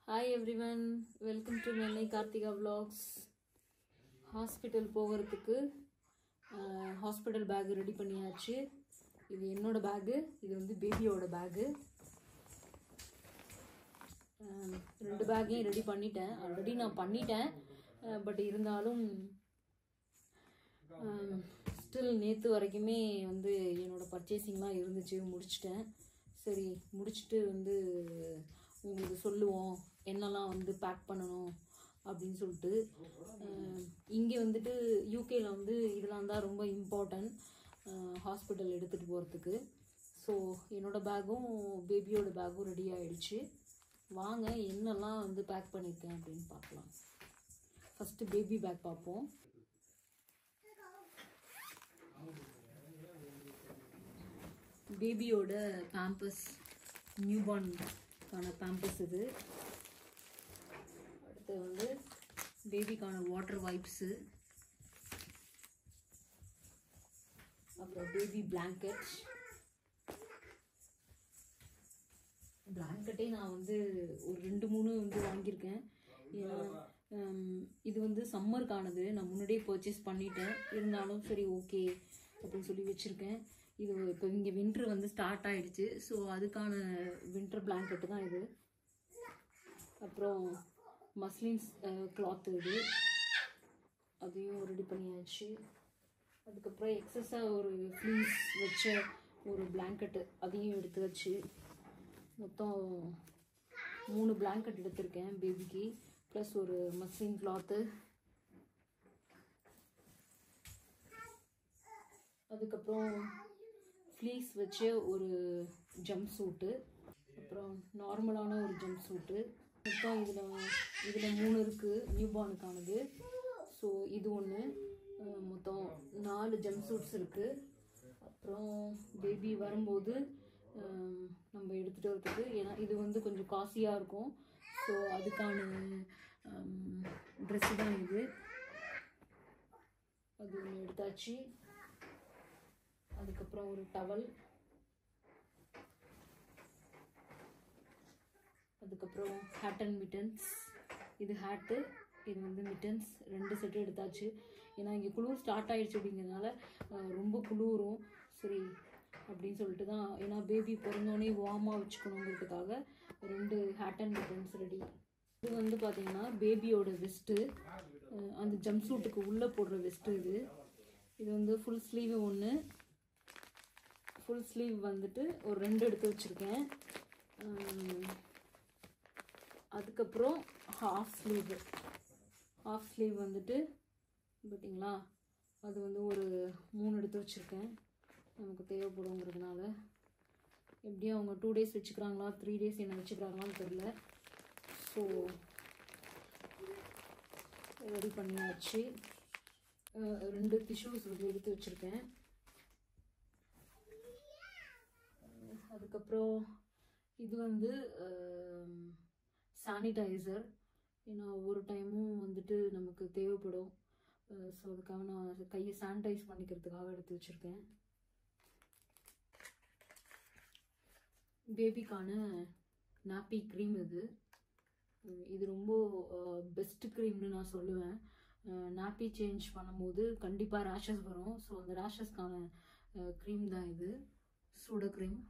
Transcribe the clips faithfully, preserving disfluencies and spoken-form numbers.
Hi everyone, welcome to Nennai Karthika Vlogs. Hospital போகிறதுக்கு hospital bag ready பண்ணியாச்சு. இது என்னோட பேக், இது வந்து பேபியோட பேக். ரெண்டு பேக்கையும் ரெடி பண்ணிட்டேன். ஆல்ரெடி நான் பண்ணிட்டேன், பட் இருந்தாலும் ஸ்டில் நேற்று வரைக்குமே வந்து என்னோட பர்ச்சேசிங்லாம் இருந்துச்சு, முடிச்சிட்டேன். சரி முடிச்சுட்டு வந்து உங்களுக்கு சொல்லுவோம் என்னெல்லாம் வந்து பேக் பண்ணணும் அப்படின்னு சொல்லிட்டு. இங்கே வந்துட்டு யூகேயில் வந்து இதெல்லாம் தான் ரொம்ப இம்பார்ட்டன்ட் ஹாஸ்பிட்டல் எடுத்துகிட்டு போகிறதுக்கு. ஸோ என்னோடய பேக்கும் பேபியோட பேக்கும் ரெடி ஆகிடுச்சு. வாங்க என்னெல்லாம் வந்து பேக் பண்ணியிருக்கேன் அப்படின்னு பார்க்கலாம். ஃபஸ்ட்டு பேபி பேக் பார்ப்போம். பேபியோட பேம்பஸ், நியூபார்னுக்கான பேம்பஸ் இது. அடுத்து வந்து பேபிக்கான வாட்டர் வைப்ஸு, அப்புறம் பேபி பிளாங்கெட். பிளாங்கெட்டே நான் வந்து ஒரு ரெண்டு மூணு வந்து வாங்கியிருக்கேன். ஏன்னா இது வந்து சம்மருக்கானது, நான் முன்னாடியே பர்ச்சேஸ் பண்ணிட்டேன். இருந்தாலும் சரி ஓகே அப்படின்னு சொல்லி வச்சுருக்கேன். இது இப்போ இங்கே வின்ட்ரு வந்து ஸ்டார்ட் ஆகிடுச்சு, ஸோ அதுக்கான வின்டர் பிளாங்கெட்டு தான் இது. அப்புறம் மஸ்லின்ஸ் கிளாத்து இது, அதையும் ரெடி பண்ணியாச்சு. அதுக்கப்புறம் எக்ஸஸாக ஒரு ஃப்ளீஸ் வச்ச ஒரு பிளாங்கெட்டு, அதையும் எடுத்து வச்சு மொத்தம் மூணு பிளாங்கெட் எடுத்திருக்கேன் பேபிக்கு, ப்ளஸ் ஒரு மஸ்லின் கிளாத்து. அதுக்கப்புறம் ஃப்ளீஸ் வச்ச ஒரு ஜம்ப் சூட்டு, அப்புறம் நார்மலான ஒரு ஜம்ப் சூட்டு. மொத்தம் இதில் இதில் மூணு இருக்குது நியூபார்னுக்கானது. ஸோ இது ஒன்று, மொத்தம் நாலு ஜம்ப் சூட்ஸ் இருக்குது. அப்புறம் பேபி வரும்போது நம்ம எடுத்துகிட்டு வரதுக்கு, ஏன்னா இது வந்து கொஞ்சம் காஸ்ட்லியாக இருக்கும், ஸோ அதுக்கான ட்ரெஸ்ஸு தான் இது. அது ஒன்று எடுத்தாச்சு. அதுக்கப்புறம் ஒரு டவல், அதுக்கப்புறம் ஹேட் அண்ட் மிட்டன்ஸ். இது ஹேட்டு, இது வந்து மிட்டன்ஸ். ரெண்டு செட்டு எடுத்தாச்சு. ஏன்னா இங்கே குளிர் ஸ்டார்ட் ஆகிடுச்சு அப்படிங்கிறதுனால ரொம்ப குளிரும், சரி அப்படின்னு சொல்லிட்டு தான். ஏன்னா பேபி பிறந்தோடனே வார்மாக வச்சுக்கணுங்கிறதுக்காக ரெண்டு ஹேட் அண்ட் மிட்டன்ஸ் ரெடி. இது வந்து பார்த்திங்கன்னா பேபியோட வெஸ்ட்டு, அந்த ஜம்ப் சூட்டுக்கு உள்ளே போடுற வெஸ்ட்டு இது. இது வந்து ஃபுல் ஸ்லீவ் ஒன்று, ஃபுல் ஸ்லீவ் வந்துட்டு ஒரு ரெண்டு எடுத்து வச்சுருக்கேன். அதுக்கப்புறம் ஹாஃப் ஸ்லீவ், ஹாஃப் ஸ்லீவ் வந்துட்டு பார்த்தீங்களா, அது வந்து ஒரு மூணு எடுத்து வச்சுருக்கேன், நமக்கு தேவைப்படுங்கிறதுனால. எப்படியும் அவங்க டூ டேஸ் வச்சுக்கிறாங்களா த்ரீ டேஸ் என்ன வச்சுக்கிறாங்களான்னு தெரில. ஸோ ரெடி பண்ணியாச்சு. ரெண்டு டிஷ்யூஸ் வந்து எடுத்து வச்சுருக்கேன். அதுக்கப்புறம் இது வந்து சானிடைசர், ஏன்னா ஒவ்வொரு டைமும் வந்துட்டு நமக்கு தேவைப்படும். ஸோ அதுக்காக நான் கையை சானிடைஸ் பண்ணிக்கிறதுக்காக எடுத்து வச்சுருக்கேன். பேபிக்கான நாப்பி க்ரீம் இது. இது ரொம்ப பெஸ்ட்டு க்ரீம்னு நான் சொல்லுவேன். நாப்பி சேஞ்ச் பண்ணும்போது கண்டிப்பாக ரேஷஸ் வரும், ஸோ அந்த ரேஷஸ்க்கான க்ரீம் தான் இது, சூட க்ரீம்.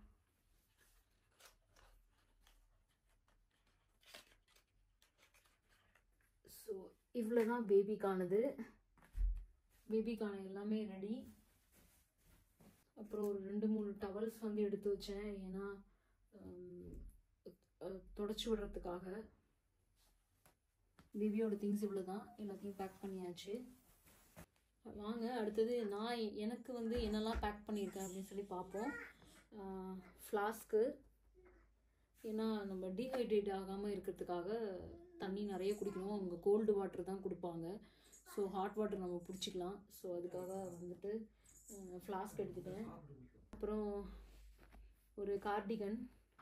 ஸோ இவ்வளோ தான் பேபிக்கானது. பேபிக்கான எல்லாமே ரெடி. அப்புறம் ஒரு ரெண்டு மூணு டவல்ஸ் வந்து எடுத்து வச்சேன், ஏன்னா தொடச்சி விடுறதுக்காக. பேபியோட திங்ஸ் இவ்வளோ தான், எல்லாத்தையும் பேக் பண்ணியாச்சு. வாங்க அடுத்தது நான் எனக்கு வந்து என்னெல்லாம் பேக் பண்ணியிருக்கேன் அப்படின்னு சொல்லி பார்ப்போம். ஃப்ளாஸ்க்கு, ஏன்னா நம்ம டீஹைட்ரேட் ஆகாமல் இருக்கிறதுக்காக தண்ணி நிறைய குடிக்கணும். அவங்க கோல்டு வாட்டர் தான் கொடுப்பாங்க, ஸோ ஹாட் வாட்டர் நம்ம பிடிச்சிக்கலாம். ஸோ அதுக்காக வந்துட்டு ஃப்ளாஸ்க் எடுத்துட்டேன். அப்புறம் ஒரு கார்டிகன்,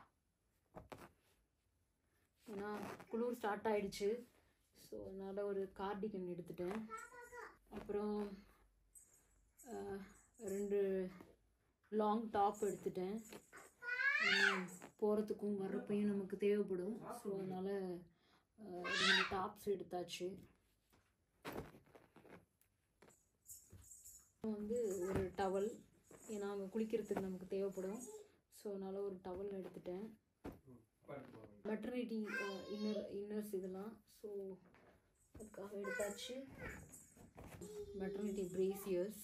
ஏன்னா குளிர் ஸ்டார்ட் ஆகிடுச்சு, ஸோ அதனால் ஒரு கார்டிகன் எடுத்துட்டேன். அப்புறம் ரெண்டு லாங் டாப் எடுத்துட்டேன், போகிறதுக்கும் வர்றப்பையும் நமக்கு தேவைப்படும். ஸோ அதனால் ரெண்டு டாப்ஸ் எடுத்தாச்சு. வந்து ஒரு டவல், ஏன்னா அங்கே குளிக்கிறதுக்கு நமக்கு தேவைப்படும். ஸோ அதனால் ஒரு டவல் எடுத்துட்டேன். மெட்டர்னிட்டி இன்னர் இன்னர்ஸ் இதெல்லாம் ஸோ அதுக்காக எடுத்தாச்சு. மெட்டர்னிட்டி பிரேசியர்ஸ்,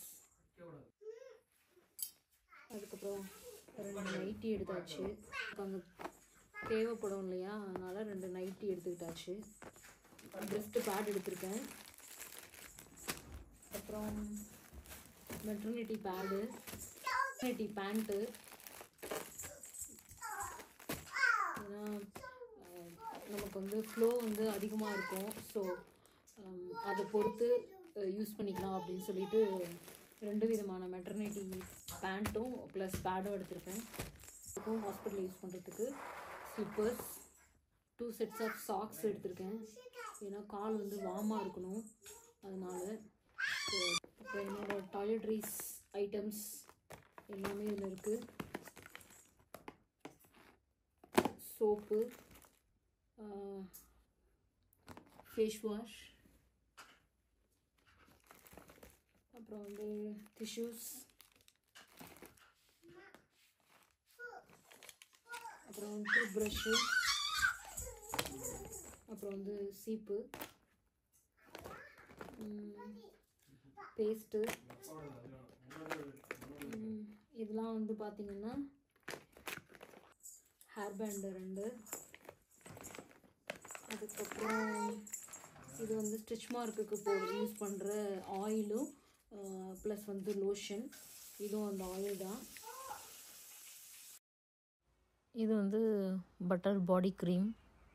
அதுக்கப்புறம் ரெண்டு நைட்டி எடுத்தாச்சு. அங்கே தேவைப்படும் இல்லையா, அதனால் ரெண்டு நைட்டி எடுத்துக்கிட்டாச்சு. ப்ரெஸ்ட் பேட் எடுத்திருக்கேன். அப்புறம் மெட்டர்னிட்டி பேடு, மெட்டர்னிட்டி பேண்ட்டு. ஏன்னா நமக்கு வந்து ஃப்ளோ வந்து அதிகமாக இருக்கும். ஸோ அதை பொறுத்து யூஸ் பண்ணிக்கலாம் அப்படின்னு சொல்லிட்டு ரெண்டு விதமான மெட்டர்னிட்டி பேண்ட்டும் ப்ளஸ் பேடும் எடுத்திருக்கேன். அதுக்கும் ஹாஸ்பிட்டல் யூஸ் பண்ணுறதுக்கு slippers, two sets of socks எடுத்திருக்கேன். ஏன்னா கால் வந்து வார்மாக இருக்கணும் அதனால். ஸோ இப்போ என்னோடய டாய்லெட்ரிஸ் ஐட்டம்ஸ் எல்லாமே இதில் இருக்குது. சோப்பு, ஃபேஸ் வாஷ், அப்புறம் வந்து டிஷ்யூஸ், அப்புறம் வந்து ப்ரஷ்ஷு, அப்புறம் வந்து சீப்பு, பேஸ்ட்டு. இதெல்லாம் வந்து பார்த்திங்கன்னா ஹேர் பேண்டு ரெண்டு. அதுக்கப்புறம் இது வந்து ஸ்டிச் மார்க்குக்கு போ யூஸ் பண்ணுற ஆயிலும் ப்ளஸ் வந்து லோஷன். இதுவும் அந்த ஆயில் தான். இது வந்து பட்டர் பாடி க்ரீம்.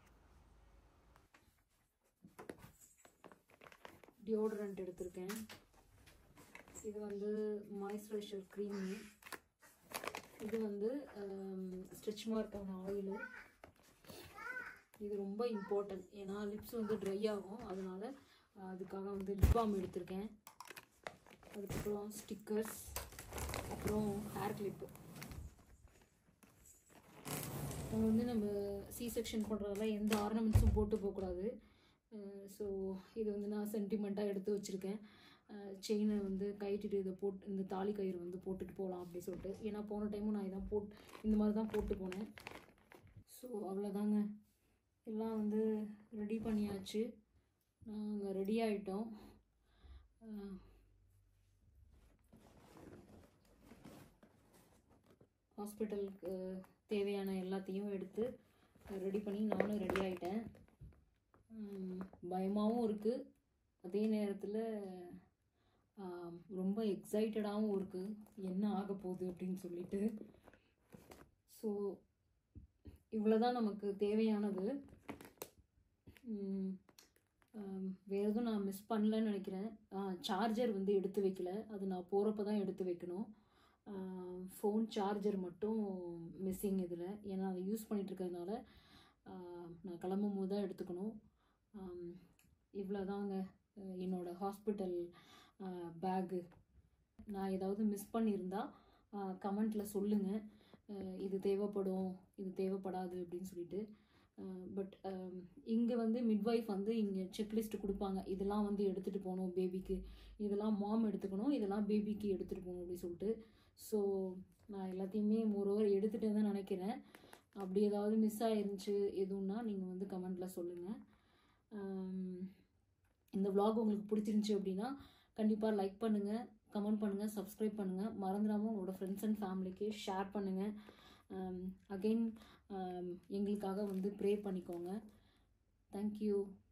டியோட்ரண்ட் எடுத்திருக்கேன். இது வந்து மாய்ஸ்சரைசர் க்ரீமு. இது வந்து ஸ்டிச் மார்க்கான ஆயிலு. இது ரொம்ப இம்பார்ட்டன்ட், ஏன்னா லிப்ஸ் வந்து ட்ரை ஆகும், அதனால் அதுக்காக வந்து லிப் பாம் எடுத்திருக்கேன். அதுக்கப்புறம் ஸ்டிக்கர்ஸ், அப்புறம் ஹேர் கிளிப்பு. நம்ம வந்து நம்ம சி செக்ஷன் பண்ணுறதால எந்த ஆர்னமெண்ட்ஸும் போட்டு போகக்கூடாது. ஸோ இது வந்து நான் சென்டிமெண்ட்டாக எடுத்து வச்சுருக்கேன். செயினை வந்து கயிட்டிட்டு இதை போட்டு இந்த தாலி கயிறு வந்து போட்டுட்டு போகலாம் அப்படி சொல்லிட்டு. ஏன்னா போன டைமும் நான் இதான் போட் இந்த மாதிரி தான் போட்டு போனேன். ஸோ அவ்வளோதாங்க, எல்லாம் வந்து ரெடி பண்ணியாச்சு. நாங்கள் ரெடி ஆகிட்டோம். ஹாஸ்பிட்டலுக்கு தேவையான எல்லாத்தையும் எடுத்து ரெடி பண்ணி நானும் ரெடி ஆகிட்டேன். பயமாகவும் இருக்குது, அதே நேரத்தில் ரொம்ப எக்ஸைட்டடாகவும் இருக்குது என்ன ஆக போகுது அப்படின்னு சொல்லிட்டு. ஸோ இவ்வளோதான் நமக்கு தேவையானது. வேறு எதுவும் நான் மிஸ் பண்ணலன்னு நினைக்கிறேன். சார்ஜர் வந்து எடுத்து வைக்கல, அது நான் போகிறப்ப தான் எடுத்து வைக்கணும். ஃபோன் சார்ஜர் மட்டும் மிஸ்ஸிங் இதில், ஏன்னா அதை யூஸ் பண்ணிகிட்ருக்கிறதுனால நான் கிளம்பும் போது தான் எடுத்துக்கணும். இவ்வளோதாங்க என்னோடய ஹாஸ்பிட்டல் பேகு. நான் ஏதாவது மிஸ் பண்ணியிருந்தால் கமெண்ட்டில் சொல்லுங்கள், இது தேவைப்படும் இது தேவைப்படாது அப்படின்னு சொல்லிட்டு. பட் இங்கே வந்து மிட்வைஃப் வந்து இங்கே செக்லிஸ்ட் கொடுப்பாங்க, இதெல்லாம் வந்து எடுத்துகிட்டு போகணும் பேபிக்கு, இதெல்லாம் மாம் எடுத்துக்கணும், இதெல்லாம் பேபிக்கு எடுத்துகிட்டு போகணும் அப்படின்னு சொல்லிட்டு. ஸோ நான் எல்லாத்தையுமே மோரோவர் எடுத்துகிட்டு தான் நினைக்கிறேன். அப்படி ஏதாவது மிஸ் ஆயிருந்துச்சு எதுவும்னா நீங்கள் வந்து கமெண்ட்டில் சொல்லுங்கள். இந்த விலாக் உங்களுக்கு பிடிச்சிருந்துச்சி அப்படின்னா கண்டிப்பாக லைக் பண்ணுங்கள், கமெண்ட் பண்ணுங்கள், சப்ஸ்கிரைப் பண்ணுங்கள். மறந்துடாமல் உங்களோட ஃப்ரெண்ட்ஸ் அண்ட் ஃபேமிலிக்கு ஷேர் பண்ணுங்கள். அகெயின் எங்களுக்காக வந்து ப்ரே பண்ணிக்கோங்க. தேங்க்யூ.